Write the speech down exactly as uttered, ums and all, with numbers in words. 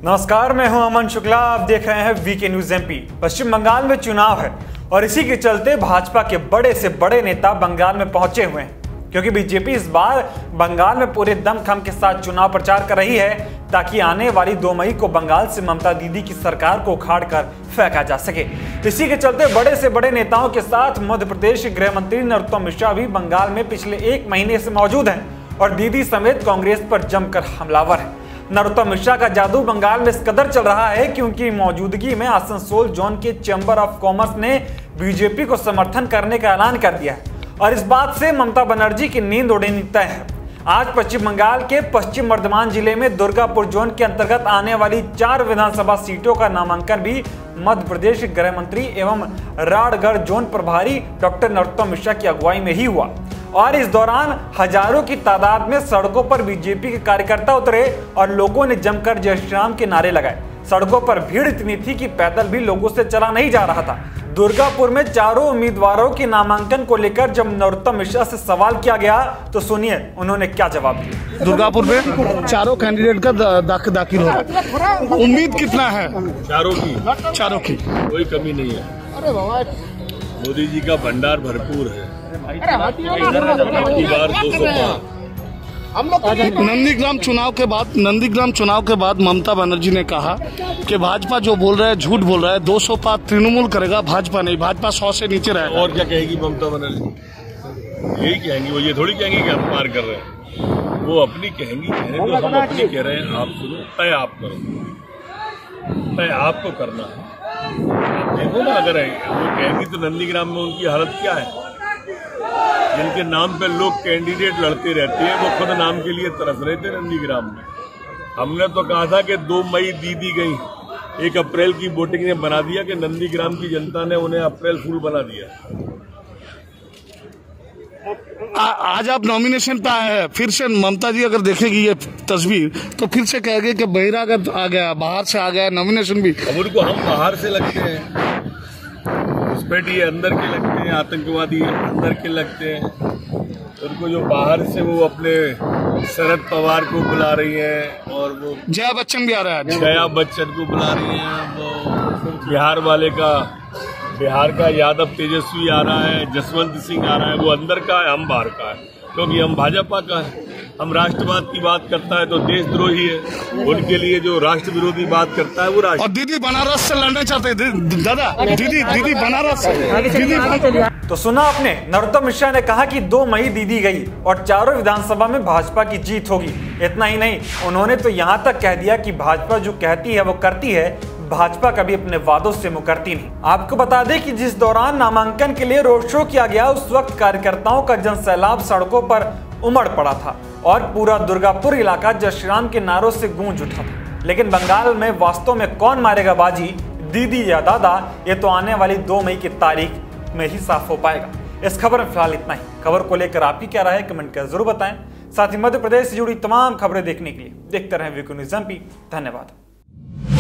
नमस्कार, मैं हूं अमन शुक्ला। आप देख रहे हैं VK news MP. Paschim Bengal में चुनाव है और इसी के चलते भाजपा के बड़े से बड़े नेता बंगाल में पहुंचे हुए हैं, क्योंकि बीजेपी इस बार बंगाल में पूरे दमखम के साथ चुनाव प्रचार कर रही है ताकि आने वाली दो मई को बंगाल से ममता दीदी की सरकार को उखाड़ कर फेंका जा सके। इसी के चलते बड़े से बड़े नेताओं के साथ मध्य प्रदेश गृह मंत्री नरोत्तम मिश्रा भी बंगाल में पिछले एक महीने से मौजूद हैं और दीदी समेत कांग्रेस पर जमकर हमलावर है। नरोत्तम मिश्रा का जादू बंगाल में इस कदर चल रहा है कि उनकी मौजूदगी में आसनसोल जोन के चैम्बर ऑफ कॉमर्स ने बीजेपी को समर्थन करने का ऐलान कर दिया है और इस बात से ममता बनर्जी की नींद उड़नी तय है। आज पश्चिम बंगाल के पश्चिम बर्धमान जिले में दुर्गापुर जोन के अंतर्गत आने वाली चार विधानसभा सीटों का नामांकन भी मध्य प्रदेश गृह मंत्री एवं राडगढ़ जोन प्रभारी डॉक्टर नरोत्तम मिश्रा की अगुवाई में ही हुआ और इस दौरान हजारों की तादाद में सड़कों पर बीजेपी के कार्यकर्ता उतरे और लोगों ने जमकर जय श्री राम के नारे लगाए। सड़कों पर भीड़ इतनी थी कि पैदल भी लोगों से चला नहीं जा रहा था। दुर्गापुर में चारों उम्मीदवारों के नामांकन को लेकर जब नरोत्तम मिश्रा से सवाल किया गया तो सुनिए उन्होंने क्या जवाब दिया। दुर्गापुर में चारों कैंडिडेट का दाख, दाखिल हो, उम्मीद कितना है? चारों की चारों की कोई कमी नहीं है। अरे बाबा, मोदी जी का भंडार भरपूर है। बार दो सौ नंदीग्राम चुनाव के बाद नंदीग्राम चुनाव के बाद ममता बनर्जी ने कहा कि भाजपा जो बोल रहा है झूठ बोल रहा है, दो सौ पार तृणमूल करेगा, भाजपा नहीं, भाजपा सौ से नीचे रहेगा। और क्या कहेगी ममता बनर्जी? यही कहेंगी, वो ये थोड़ी कहेंगी कि हम पार कर रहे हैं। वो अपनी कहेंगी, कहने तो हम अपनी कह रहे हैं। आप सुनो, तय आप करो, तय आपको करना है। आप देखो ना, अगर वो कहेंगी तो नंदीग्राम में उनकी हालत क्या है। जिनके नाम पे लोग कैंडिडेट लड़ते रहते हैं वो खुद नाम के लिए तरस रहे थे नंदीग्राम में। हमने तो कहा था कि दो मई दीदी गई, एक अप्रैल की वोटिंग ने बना दिया कि नंदीग्राम की जनता ने उन्हें अप्रैल फूल बना दिया। आ, आज आप नॉमिनेशन पे आए हैं, फिर से ममता जी अगर देखेगी ये तस्वीर तो फिर से कहेगी कि बहिरागत आ गया, बाहर से आ गया, नॉमिनेशन भी। अब उनको हम बाहर से लगते हैं, घुसपैठी अंदर के लगते हैं, आतंकवादी अंदर के लगते हैं। उनको जो बाहर से वो अपने शरद पवार को बुला रही हैं और वो जया बच्चन भी आ रहा है, जया बच्चन को बुला रही हैं। वो बिहार वाले का, बिहार का यादव तेजस्वी आ रहा है, जसवंत सिंह आ रहा है। वो अंदर का है, हम बाहर का है, क्योंकि हम भाजपा का है। हम राष्ट्रवाद की बात करता है तो देशद्रोही है, उनके लिए जो राष्ट्र विरोधी बात करता है वो राष्ट्र। और दीदी बनारस से लड़ना चाहते हैं दादा, दीदी दीदी बनारस दीदी। तो सुना आपने, नरोत्तम मिश्रा ने कहा कि दो मई दीदी गई और चारों विधानसभा में भाजपा की जीत होगी। इतना ही नहीं, उन्होंने तो यहां तक कह दिया कि भाजपा जो कहती है वो करती है, भाजपा कभी अपने वादों से मुकरती नहीं। आपको बता दें कि जिस दौरान नामांकन के लिए रोड शो किया गया उस वक्त कार्यकर्ताओं का जनसैलाब सड़कों पर उमड़ पड़ा था और पूरा दुर्गापुर इलाका जय श्री राम के नारों से गूंज उठा था। लेकिन बंगाल में वास्तव में कौन मारेगा बाजी, दीदी या दादा, ये तो आने वाली दो मई की तारीख में ही साफ हो पाएगा। इस खबर में फिलहाल इतना ही। खबर को लेकर आपकी क्या राय है कमेंट कर जरूर बताएं। साथ ही मध्य प्रदेश से जुड़ी तमाम खबरें देखने के लिए देखते रहें वीके न्यूज एमपी। धन्यवाद।